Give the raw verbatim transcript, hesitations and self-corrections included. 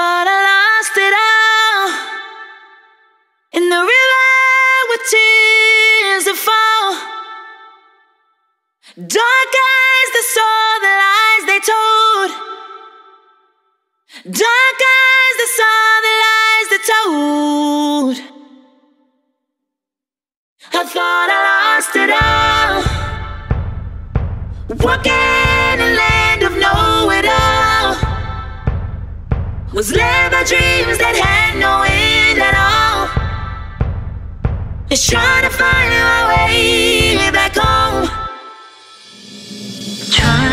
thought I lost it all in the river with tears that fall. Dark eyes that saw the lies they told. Dark eyes that saw the lies they told. I thought I lost it all, walking in a land of know-it-all. Was led by dreams that had no end at all. Just trying to find my way